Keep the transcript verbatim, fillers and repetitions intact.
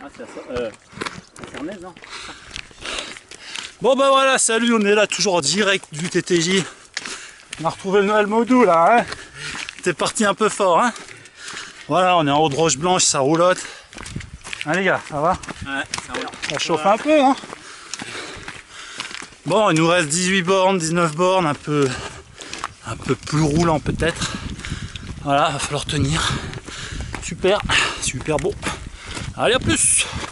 Ah, c'est euh, Sarnaise, hein. Bon bah voilà, salut, on est là toujours en direct du T T J. On a retrouvé le Noël Modou là, hein. T'es parti un peu fort, hein. Voilà, on est en haut de Roche Blanche, ça roulotte. Hein les gars, ça va? Ouais, ça roule. Ça chauffe un peu, hein. Bon, il nous reste dix-huit bornes, dix-neuf bornes, un peu, un peu plus roulant peut-être. Voilà, va falloir tenir. Super, super beau. Allez, à plus!